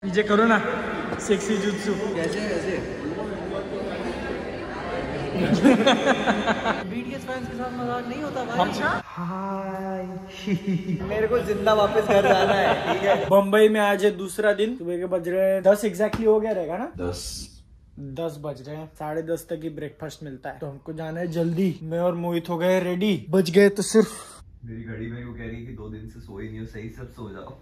पीछे करो ना सेक्सी जुत्सु। कैसे बीटीएस फैंस के साथ मजाक नहीं होता भाई। हाय मेरे को जिंदा वापस घर जाना है, ठीक है। बम्बई में आज है दूसरा दिन। सुबह के बज रहे हैं 10 एग्जैक्टली हो गया रहेगा ना, 10 बज रहे हैं। 10:30 तक ही ब्रेकफास्ट मिलता है, तो हमको जाना है जल्दी। मैं और मोहित हो गए रेडी। बज गए तो सिर्फ मेरी घड़ी मेरे को कह रही है कि 2 दिन से सोई नहीं हो, सही सब सो जाओ।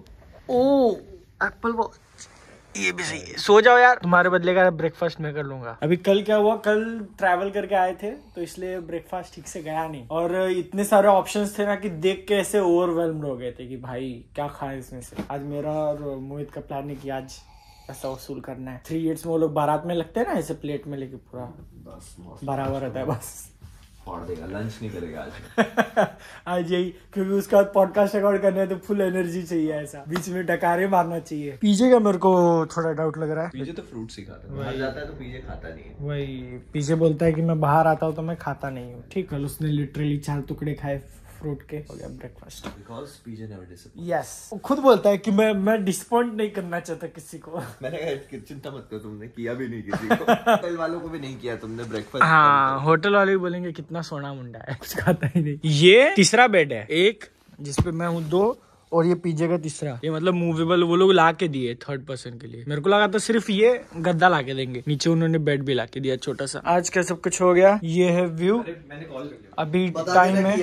ओ एप्पल वॉच, ये भी सही है। सो जाओ यार, तुम्हारे बदले का ब्रेकफास्ट मैं कर लूंगा। अभी कल क्या हुआ, कल ट्रैवल करके आए थे तो इसलिए ब्रेकफास्ट ठीक से गया नहीं, और इतने सारे ऑप्शंस थे ना कि देख के ऐसे ओवरवेल्म्ड हो गए थे कि भाई क्या खाए इसमें से। आज मेरा और मोहित का प्लान है कि आज ऐसा वसूल करना है। 3 इडियट्स में वो लोग बारात में लगते हैं ना, ऐसे प्लेट में लेके पूरा बराबर रहता है, बस फोड़ देगा। लंच नहीं करेगा आज। आज यही, क्योंकि उसके बाद पॉडकास्ट रिकॉर्ड करना है तो फुल एनर्जी चाहिए, ऐसा बीच में डकारे मारना चाहिए। पीजे का मेरे को थोड़ा डाउट लग रहा है। पीजे तो फ्रूट्स ही खाता है, बाहर जाता है तो पीजे खाता नहीं है। वही पीजे बोलता है कि मैं बाहर आता हूँ तो मैं खाता नहीं हूँ। ठीक, कल उसने लिटरली 4 टुकड़े खाए फ्रूट के, हो गया breakfast. Because PJ never disappoint। Yes, वो खुद बोलता है कि मैं डिसअपॉइंट नहीं करना चाहता किसी को। मैंने कहा चिंता मत करो, तुमने किया भी नहीं किसी को। होटल वालों को भी नहीं किया तुमने ब्रेकफास्ट। हाँ, होटल वाले भी बोलेंगे कितना सोना मुंडा है, कुछ खाता ही नहीं। ये तीसरा बेड है, एक जिसपे मैं हूँ 2, और ये पीजे का तीसरा। ये मतलब मूवेबल वो लोग ला के दिए 3rd पर्सन के लिए। मेरे को लगा था सिर्फ ये गद्दा ला के देंगे, नीचे उन्होंने बेड भी ला के दिया छोटा सा। आज का सब कुछ हो गया। ये है व्यू। मैंने कॉल कर लिया। अभी टाइम है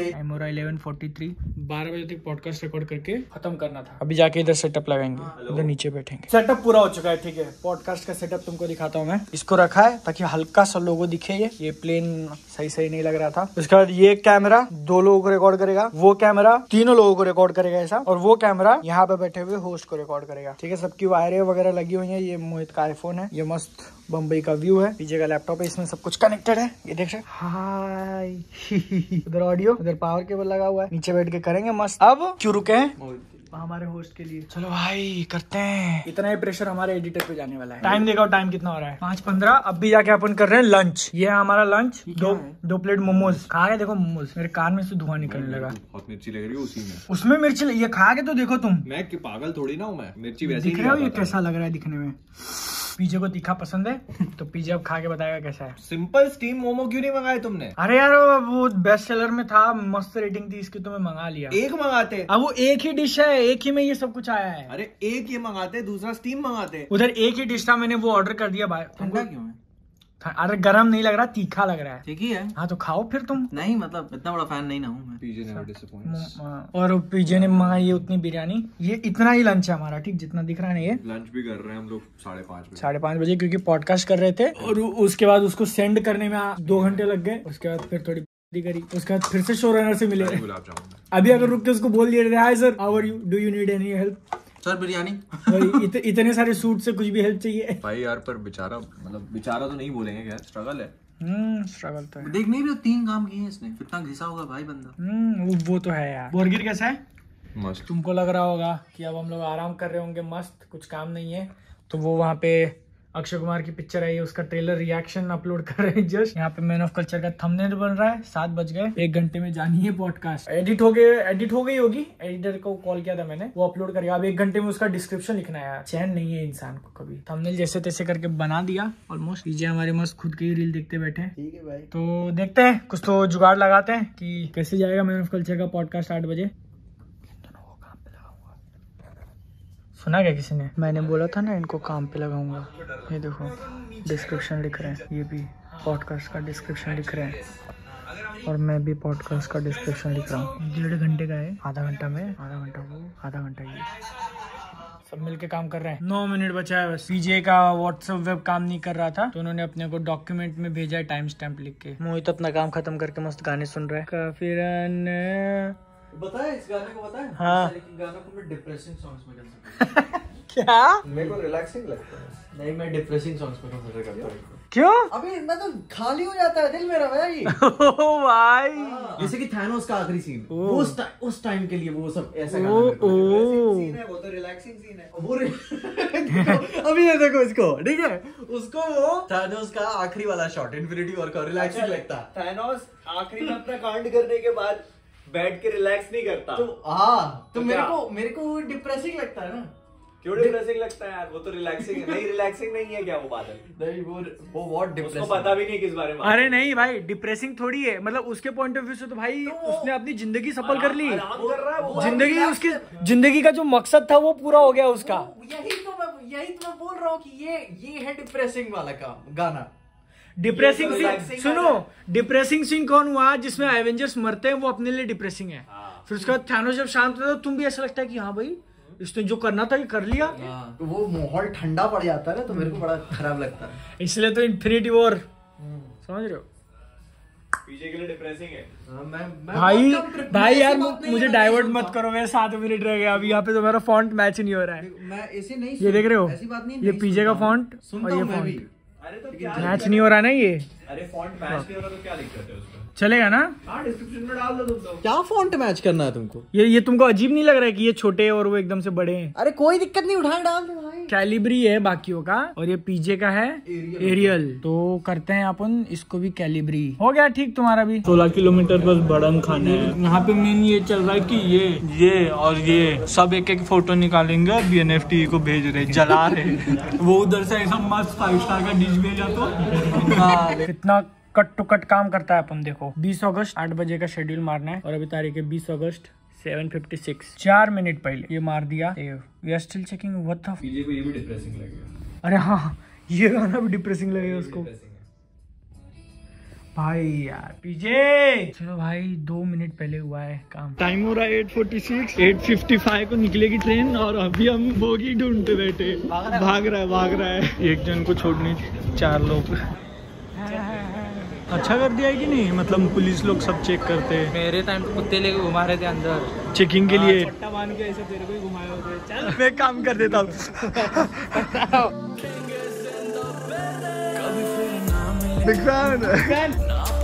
11:43। 12 बजे तक पॉडकास्ट रिकॉर्ड करके खत्म करना था। अभी जाके इधर सेटअप लगाएंगे, इधर नीचे बैठेंगे। सेटअप पूरा हो चुका है, ठीक है। पॉडकास्ट का सेटअप तुमको दिखाता हूँ मैं। इसको रखा है ताकि हल्का सा लोगो दिखे। ये प्लेन सही नहीं लग रहा था। उसके बाद ये कैमरा 2 लोगों को रिकॉर्ड करेगा, वो कैमरा 3 लोगों को रिकॉर्ड करेगा ऐसा, और वो कैमरा यहाँ पे बैठे हुए होस्ट को रिकॉर्ड करेगा, ठीक है। सबकी वायरें वगैरह लगी हुई है। ये मोहित का आईफोन है। ये मस्त बम्बई का व्यू है। पीछे का लैपटॉप है, इसमें सब कुछ कनेक्टेड है। ये देख सकते, हाय उधर ऑडियो, उधर पावर केबल लगा हुआ है। नीचे बैठ के करेंगे मस्त। अब क्यों रुके हैं हमारे होस्ट के लिए। चलो भाई करते हैं। इतना ही प्रेशर हमारे एडिटर पे जाने वाला है। टाइम देखो, टाइम कितना हो रहा है, 5:15। अब भी जाके अपन कर रहे हैं लंच। ये है हमारा लंच। 2 प्लेट मोमोज खा के देखो। मोमोज, मेरे कान में से धुआं निकलने लगा। बहुत मिर्ची लग रही है उसी में। उसमें मिर्ची, ये खा के तो देखो तुम। मैं पागल थोड़ी ना हूँ, मैं मिर्ची वैसे दिख रहा हूँ। ये कैसा लग रहा है दिखने में। पीजे को तीखा पसंद है तो पीजे अब खा के बताएगा कैसा है। सिंपल स्टीम मोमो क्यों नहीं मंगाए तुमने? अरे यार वो बेस्ट सेलर में था, मस्त रेटिंग थी इसकी, तो मैं मंगा लिया। एक मंगाते। अब वो एक ही डिश है, एक ही में ये सब कुछ आया है। अरे एक ये मंगाते, दूसरा स्टीम मंगाते। उधर एक ही डिश था, मैंने वो ऑर्डर कर दिया भाई। ठंडा क्यों है? अरे गरम नहीं लग रहा, तीखा लग रहा है। ठीक ही है। हाँ तो खाओ फिर तुम। नहीं मतलब इतना बड़ा फैन नहीं ना हूँ मैं। पीजे never disappoints। और पीजे ने मंगाई है उतनी बिरयानी। ये इतना ही लंच है हमारा, ठीक, जितना दिख रहा है ना। ये लंच भी कर रहे हैं हम लोग 5:30 बजे। 5:30 बजे, क्योंकि पॉडकास्ट कर रहे थे, और उसके बाद उसको सेंड करने में 2 घंटे लग गए। उसके बाद फिर थोड़ी करी, उसके बाद फिर से शो रनर से मिले। गुलाब जामुन अभी अगर रुक के उसको बोल दिए, hi sir, how are you, do you need any help sir? Biryani. इतने सारे सूट से कुछ भी हेल्प चाहिए भाई यार, पर बेचारा, मतलब बेचारा तो नहीं बोलेंगे यार, स्ट्रगल है। स्ट्रगल तो है। देख नहीं रहे हो 3 काम किए हैं इसने, कितना घिसा होगा भाई बंदा। वो तो है यार। बोर्गिर कैसा है? मस्त। तुमको लग रहा होगा कि अब हम लोग आराम कर रहे होंगे, मस्त, कुछ काम नहीं है। तो वो वहाँ पे अक्षय कुमार की पिक्चर आई है, उसका ट्रेलर रिएक्शन अपलोड कर रहे हैं जस्ट। यहाँ पे मैन ऑफ कल्चर का थंबनेल बन रहा है। 7 बज गए, 1 घंटे में जानी है पॉडकास्ट। एडिट हो गई होगी। एडिटर को कॉल किया था मैंने, वो अपलोड करेगा। अब 1 घंटे में उसका डिस्क्रिप्शन लिखना है। चैन नहीं है इंसान को कभी। थंबनेल जैसे तैसे करके बना दिया ऑलमोस्ट। पीछे हमारे मस्त खुद की रील देखते बैठे। ठीक है भाई, तो देखते हैं, कुछ तो जुगाड़ लगाते हैं कि कैसे जाएगा मैन ऑफ कल्चर का पॉडकास्ट 8 बजे। सुना क्या किसी ने? मैंने बोला था ना इनको काम पे लगाऊंगा। ये देखो डिस्क्रिप्शन लिख रहे हैं, ये भी पॉडकास्ट का डिस्क्रिप्शन लिख रहे हैं, और मैं भी पॉडकास्ट का डिस्क्रिप्शन लिख रहा हूँ। 1.5 घंटे का है, आधा घंटा में, आधा घंटा वो, आधा घंटा ये, सब मिलके काम कर रहे हैं। 9 मिनट बचा है बस। पीजे का व्हाट्सएप वेब काम नहीं कर रहा था, तो उन्होंने अपने को डॉक्यूमेंट में भेजा है टाइम स्टैम्प लिख के। मोहित अपना काम खत्म करके मस्त गाने सुन रहा है। काफी बताया इस गाने को, बताया। हाँ। गाना को मैं डिप्रेसिंग सॉन्ग्स में कर सकता हूँ। क्या? मेरे को रिलैक्सिंग लगता है। नहीं, मैं डिप्रेसिंग सॉन्ग्स में कंसीडर करता हूँ। क्यों? अभी मतलब खाली हो जाता है दिल मेरा भाई। ओ भाई, जैसे कि थैनोस का आखिरी सीन, उस टाइम के लिए वो सब ऐसा सीन है, वो तो रिलैक्सिंग सीन है। वो अभी ये देखो इसको, ठीक है, उसको वो थैनोस का आखिरी वाला शॉट इन्फिनिटी वॉर का रिलैक्सिंग लगता है। थैनोस आखिरी में अपना कांड करने के बाद बैठ के रिलैक्स नहीं करता। तो हाँ, तो मेरे को वो डिप्रेसिंग लगता है ना। क्यों डिप्रेसिंग लगता है यार? वो तो रिलैक्सिंग है। नहीं रिलैक्सिंग नहीं है क्या वो बादल? नहीं वो बहुत उसको पता भी नहीं किस बारे में। अरे नहीं भाई, डिप्रेसिंग थोड़ी है, मतलब उसके पॉइंट ऑफ व्यू से तो भाई उसने अपनी जिंदगी सफल कर ली। आराम कर रहा है वो। जिंदगी, उसकी जिंदगी का जो मकसद था वो पूरा हो गया उसका। यही तो मैं बोल रहा हूँ कि ये है डिप्रेसिंग वाला काम गाना। डिप्रेसिंग ये तो सीन relaxing सुनो, डिप्रेसिंग सीन कौन हुआ जिसमें एवेंजर्स मरते हैं, वो अपने लिए डिप्रेसिंग है। फिर उसके बाद थैनोस जब शांत होता है तो तुम भी ऐसा लगता है कि हाँ भाई इसने जो करना था ये कर लिया। तो वो माहौल ठंडा पड़ जाता है ना, तो मेरे को बड़ा खराब लगता है। इसलिए तो इन्फिनिटी वॉर, समझ रहे हो पीछे के लिए डिप्रेसिंग है। भाई यार मुझे डाइवर्ट मत करो, मेरे 7 मिनट रह गए अभी। यहाँ पे तो मेरा फॉन्ट मैच नहीं हो रहा है। मैं ऐसे नहीं ये देख रहे हो, ऐसी बात नहीं, ये पीछे का फॉन्ट और ये मैं भी। फॉन्ट अरे तो क्या मैच नहीं हो रहा ना ये। अरे फॉन्ट मैच नहीं हो रहा तो क्या दिक्कत है उसमें? चलेगा ना? हाँ डिस्क्रिप्शन में डाल दो तुम तो। क्या फॉन्ट मैच करना है तुमको? ये तुमको अजीब नहीं लग रहा है कि ये छोटे और वो एकदम से बड़े हैं? अरे कोई दिक्कत नहीं, उठा डाल दो भाई। कैलिब्री है बाकियों का, और ये पीजे का है एरियल। तो करते हैं अपन इसको भी कैलिब्री। हो गया ठीक तुम्हारा भी। 16 किलोमीटर बस बड़न खाना है। यहाँ पे मेन ये चल रहा है कि ये और ये सब एक एक फोटो निकालेंगे और BNFT को भेज रहे, जला रहे। वो उधर से ऐसा मस्त 5 स्टार का डिश भेजा तो कितना कट टू कट काम करता है अपन। देखो 20 अगस्त 8 बजे का शेड्यूल मारना है और अभी तारीख है 20 अगस्त 7:56, 4 मिनट पहले ये मार दिया। We are still checking what the PJ को ये भी डिप्रेसिंग लगेगा। अरे हाँ, ये गाना भी डिप्रेसिंग लगेगा उसको भाई यार। पीजे चलो भाई, 2 मिनट पहले हुआ है काम। टाइम हो रहा है 8:46, 8:55 को निकलेगी ट्रेन और अभी हम बोगी ढूंढते बैठे। भाग रहा है। एक जन को छोड़नी थी, 4 लोग। अच्छा कर दिया है कि नहीं? मतलब पुलिस लोग सब चेक करते हैं। मेरे टाइम पे कुत्ते लेके घुमा रहे थे अंदर, चेकिंग के लिए। पट्टा बांध के ऐसे तेरे को ही घुमाए होते। चल मैं काम कर देता हूँ। Big fan.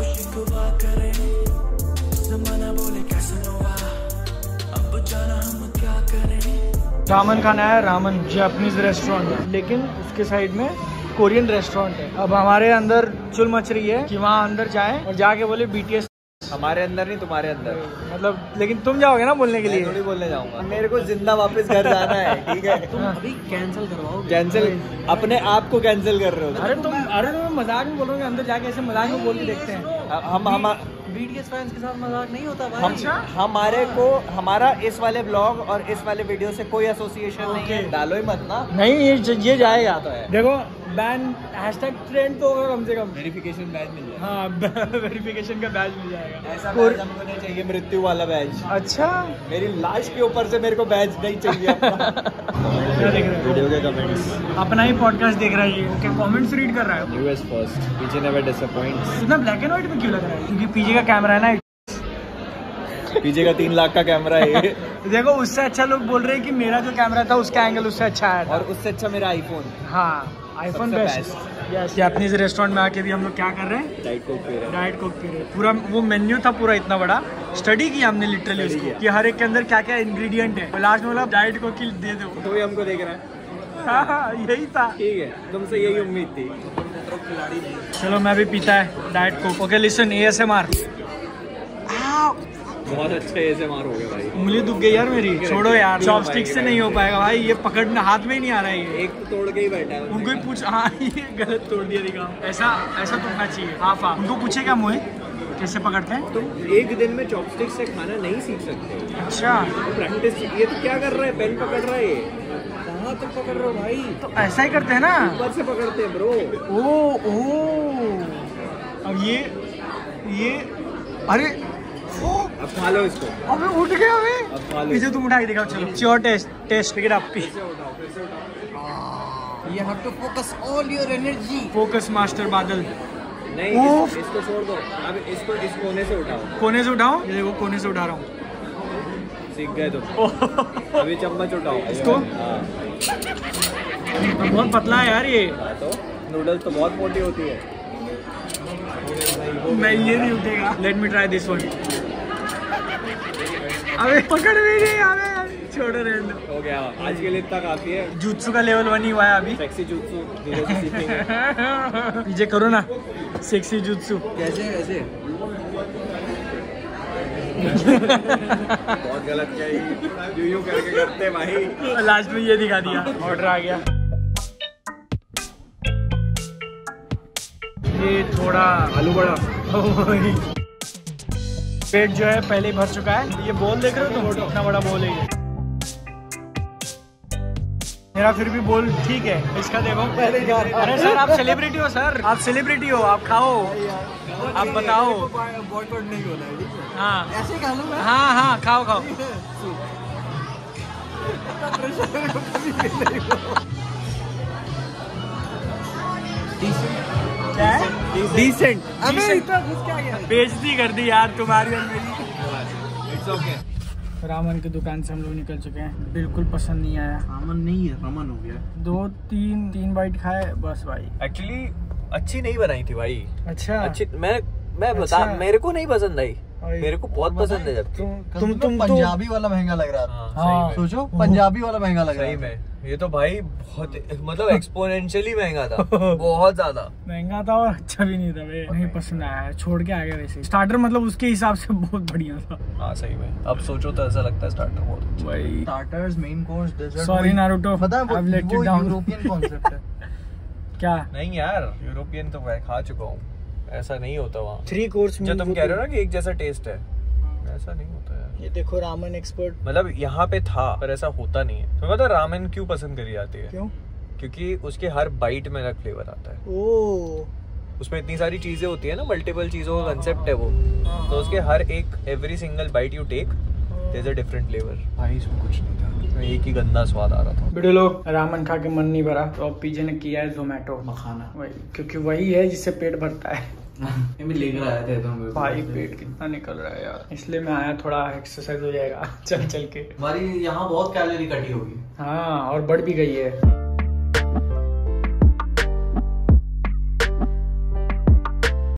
रामन खाना है, रामन जापानीज रेस्टोरेंट, लेकिन उसके साइड में कोरियन रेस्टोरेंट है। अब हमारे अंदर चुल मच रही है कि वहाँ अंदर जाएं और जाके बोले BTS। हमारे अंदर नहीं, तुम्हारे अंदर। मतलब लेकिन तुम जाओगे ना बोलने के लिए? थोड़ी बोलने जाऊंगा, मेरे को जिंदा वापस घर जाना है। ठीक है तुम अभी कैंसिल करवाओ। कैंसिल, अपने आप को कैंसिल कर रहे हो। अरे तुम मजाक में बोल रहे हो, अंदर जाके ऐसे मजाक में बोल के देखते हैं। हम BTS फैंस के साथ मजाक नहीं होता भाई। हमारा इस वाले ब्लॉग और इस वाले वीडियो से कोई एसोसिएशन नहीं है। डालो ही मत ना। नहीं, ये जाएगा तो है। देखो बैन हैशटैग ट्रेंड तो होगा कम से कम। वेरिफिकेशन बैज मिल जाएगा। हाँ वेरिफिकेशन का बैज मिल जाएगा। ऐसा बैज हमको नहीं चाहिए, मृत्यु वाला बैज। अच्छा, मेरी लाश के ऊपर से मेरे को बैज नहीं चाहिए। क्या देख रहे हो? वीडियो के कमेंट्स। अपना ही पॉडकास्ट देख रहा है ये। ओके, कमेंट्स रीड कर रहा है। यूएस फर्स्ट, पीछे नेवर डिसअपॉइंट्स। इतना ब्लैक एंड व्हाइट में क्यों लग रहा है? क्योंकि पीछे का कैमरा है ना। पीछे का 3 लाख का कैमरा है ये। देखो उससे अच्छा लोग बोल रहे हैं कि मेरा जो कैमरा था उसका एंगल उससे अच्छा आया था। और उससे अच्छा मेरा आईफोन। हाँ, आईफोन सबसे बेस्ट। यस, जापानीज रेस्टोरेंट में आके भी हम लोग क्या कर रहे हैं? डाइट कोक पी रहे हैं। डाइट कोक पी रहे हैं। पूरा वो मेन्यू था पूरा इतना बड़ा, स्टडी किया हमने लिटरली उसको कि हर एक के अंदर क्या क्या इंग्रेडिएंट है। लास्ट में बोला डाइट कोक की दे दो। तो भी हमको देख रहा है। हाँ, यही था। ठीक है, तुमसे यही उम्मीद थी। चलो मैं भी पीता है diet Coke. Okay listen, ASMR। बहुत अच्छे ASMR हो गए भाई। उंगली दुख गई यार मेरी। छोड़ो यार, चॉपस्टिक से नहीं हो पाएगा भाई, ये पकड़ना हाथ में ही नहीं आ रहा है ये। एक तो तोड़ के ही बैठा है। उनको ही पूछ, हाँ ये गलत तोड़ दिया दिखा। ऐसा टूटना चाहिए हाफ हाफ। उनको पूछे क्या मुझे कैसे पकड़ते हैं? तुम एक दिन में चॉपस्टिक से खाना नहीं सीख सकते। अच्छा, प्रैक्टिस। ये तो क्या कर रहा है, पेन पकड़ रहा है ये। कहाँ तक पकड़ रहे हो भाई? तो ऐसा ही करते हैं ना, ऊपर से पकड़ते हैं ब्रो। ओ अब ये अरे अब खा लो इसको। अबे उठ गया अबे। अब खा लो। पीछे तुम उठा के दिखाओ। चलो sure test pick it up. You have to focus all your energy. Focus master Badal. नहीं, उफ। इसको छोड़ दो। अब इसको इस कोने से उठाओ। कोने से उठाओ? ये देखो कोने से उठा रहा हूँ। सीख गए तुम। अभी चम्मच उठाओ इसको? हाँ। बहुत पतला है यार ये। तो नूडल्स तो बहुत मोटी होती है। मैं ये नहीं उठेगा। Let me try this one. अबे पकड़ भी नहीं। अबे छोड़ो, रहने दो। हो गया, आज के लिए इतना काफी है। जुत्सु का लेवल 1 ही हुआ है अभी। सेक्सी जुत्सु धीरे से सीखेंगे। पीछे करो ना सेक्सी जुत्सु। कैसे बहुत गलत किया, यूं करके करते भाई। लास्ट में ये दिखा दिया, ऑर्डर आ गया। ये थोड़ा आलू बड़ा। पेट जो है पहले ही भर चुका है। ये बोल देख रहे हो तुम, इतना बड़ा बोल है ये। मेरा फिर भी बोल ठीक है, इसका देखो। अरे सर आप सेलिब्रिटी हो सर, आप सेलिब्रिटी हो, आप खाओ, आप बताओ। बॉयकॉट नहीं होना है। हाँ ऐसे खा लूं मैं। हाँ हाँ खाओ खाओ। क्या है? डिसेंट। अबे Decent। इतना घुस क्या गया? बेइज्जती कर दी यार तुम्हारी और मेरी। It's okay. रामन की दुकान से हम लोग निकल चुके हैं, बिल्कुल पसंद नहीं आया। रामन नहीं है, रमन हो गया। 2-3 बाइट खाए बस भाई। एक्चुअली अच्छी नहीं बनाई थी भाई। अच्छा अच्छी मैं बता, अच्छा। मेरे को नहीं पसंद आई, अरे, मेरे को बहुत पसंद है। जब तुम पंजाबी वाला महंगा लग रहा था। हाँ। सोचो पंजाबी वाला महंगा लग सही रहा में ये तो भाई बहुत मतलब एक्सपोनेंशियली महंगा था, बहुत ज्यादा। महंगा था और अच्छा भी नहीं था, वे नहीं पसंद आया, छोड़ के आ गया। वैसे स्टार्टर मतलब उसके हिसाब से बहुत बढ़िया था। हाँ सही में, अब सोचो तो ऐसा लगता है स्टार्टर बहुत अच्छा। भाई starters, main course, dessert. Sorry Naruto, पता है I've let you वो down। यूरोपियन कॉन्सेप्ट है। क्या नहीं यार, यूरोपियन तो मैं खा चुका हूँ, ऐसा नहीं होता वहाँ। 3 कोर्स जो तुम कह रहे हो ना कि एक जैसा टेस्ट है, ऐसा नहीं होता यार। ये देखो रामन एक्सपर्ट। मतलब यहाँ पे था पर ऐसा होता नहीं है। तुम्हें पता है रामेन क्यों पसंद करी जाती है? क्यों? क्योंकि उसके हर बाइट में अलग फ्लेवर आता है। ओ उसमें इतनी सारी चीजें होती है ना, मल्टीपल चीजों का कंसेप्ट है वो। तो उसके हर एक every single bite you take there is a different flavour. भाई इसमें कुछ नहीं था, एक ही गंदा स्वाद आ रहा था। बेटे लोग रामन खा के मन नहीं भरा तो अब पीजे ने किया है जोमेटो मखाना। वही, क्योंकि वही है जिससे पेट भरता है। लेकर आए थे तो भाई पेट कितना निकल रहा है यार, इसलिए मैं आया, थोड़ा एक्सरसाइज हो जाएगा चल चल के। हमारी यहाँ बहुत कैलोरी कटी होगी। हाँ और बढ़ भी गई है।